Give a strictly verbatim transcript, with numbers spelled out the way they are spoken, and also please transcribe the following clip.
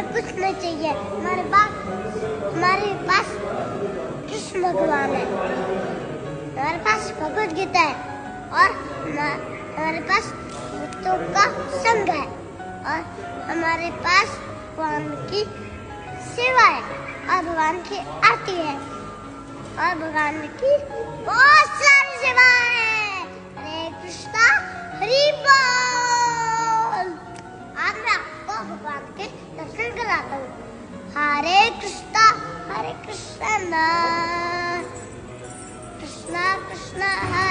हमें कुछ नहीं चाहिए। हमारे पास हमारे पास कृष्ण भगवान है, हमारे पास भगवद गीता है और हमारे पास भक्तों का संग है और हमारे पास भगवान की सेवा है और भगवान की आरती है और भगवान की बहुत सारी सेवा है। हरे कृष्णा हरि बोल। आज मैं आपको भगवान के दर्शन कराता हूँ। हरे कृष्णा हरे कृष्णा कृष्णा कृष्णा